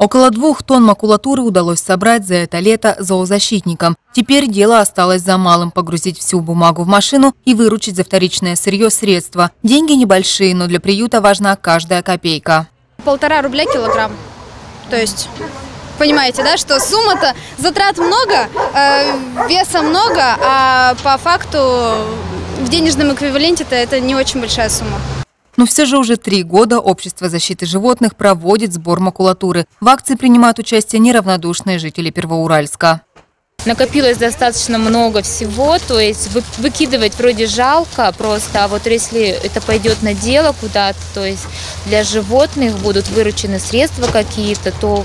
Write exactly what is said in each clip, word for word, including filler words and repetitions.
Около двух тонн макулатуры удалось собрать за это лето зоозащитникам. Теперь дело осталось за малым – погрузить всю бумагу в машину и выручить за вторичное сырье средства. Деньги небольшие, но для приюта важна каждая копейка. Полтора рубля килограмм. То есть, понимаете, да, что сумма-то, затрат много, э, веса много, а по факту в денежном эквиваленте-то это не очень большая сумма. Но все же уже три года Общество защиты животных проводит сбор макулатуры. В акции принимают участие неравнодушные жители Первоуральска. Накопилось достаточно много всего, то есть выкидывать вроде жалко просто, а вот если это пойдет на дело куда-то, то есть для животных будут выручены средства какие-то, то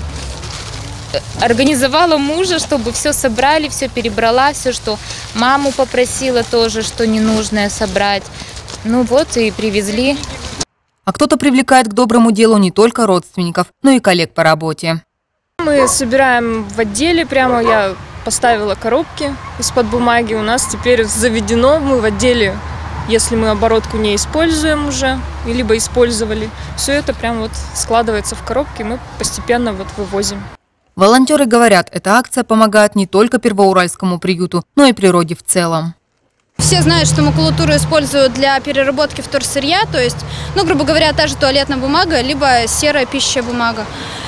организовала мужа, чтобы все собрали, все перебрала, все, что маму попросила тоже, что ненужное собрать. Ну вот и привезли. А кто-то привлекает к доброму делу не только родственников, но и коллег по работе. Мы собираем в отделе, прямо я поставила коробки из-под бумаги. У нас теперь заведено, мы в отделе, если мы оборотку не используем уже, либо использовали, все это прям вот складывается в коробки, мы постепенно вот вывозим. Волонтеры говорят, эта акция помогает не только Первоуральскому приюту, но и природе в целом. Все знают, что макулатуру используют для переработки вторсырья, то есть, ну, грубо говоря, та же туалетная бумага, либо серая пищевая бумага.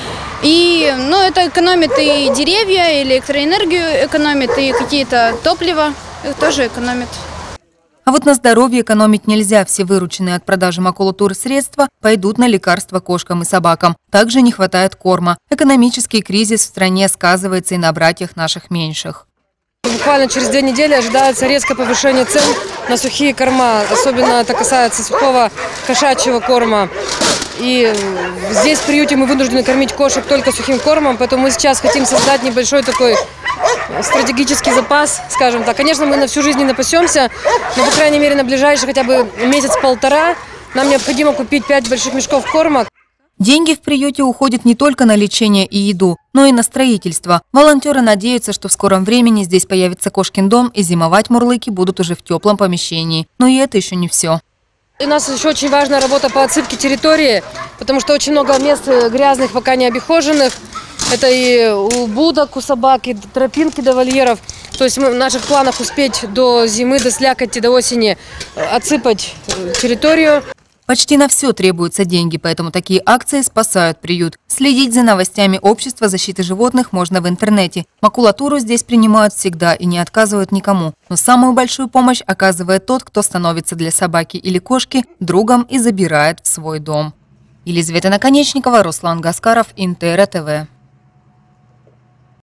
И, ну, это экономит и деревья, и электроэнергию экономит, и какие-то топлива тоже экономит. А вот на здоровье экономить нельзя. Все вырученные от продажи макулатуры средства пойдут на лекарства кошкам и собакам. Также не хватает корма. Экономический кризис в стране сказывается и на братьях наших меньших. Буквально через две недели ожидается резкое повышение цен на сухие корма. Особенно это касается сухого кошачьего корма. И здесь в приюте мы вынуждены кормить кошек только сухим кормом, поэтому мы сейчас хотим создать небольшой такой стратегический запас, скажем так. Конечно, мы на всю жизнь не напасемся, но, по крайней мере, на ближайший хотя бы месяц-полтора нам необходимо купить пять больших мешков корма. Деньги в приюте уходят не только на лечение и еду, но и на строительство. Волонтеры надеются, что в скором времени здесь появится кошкин дом, и зимовать мурлыки будут уже в теплом помещении. Но и это еще не все. У нас еще очень важная работа по отсыпке территории, потому что очень много мест грязных, пока не обихоженных. Это и у будок, у собак, и тропинки до вольеров. То есть мы в наших планах успеть до зимы, до слякоти, до осени отсыпать территорию. Почти на все требуются деньги, поэтому такие акции спасают приют. Следить за новостями Общества защиты животных можно в интернете. Макулатуру здесь принимают всегда и не отказывают никому. Но самую большую помощь оказывает тот, кто становится для собаки или кошки другом и забирает в свой дом. Елизавета Наконечникова, Руслан Гаскаров, Интер ТВ.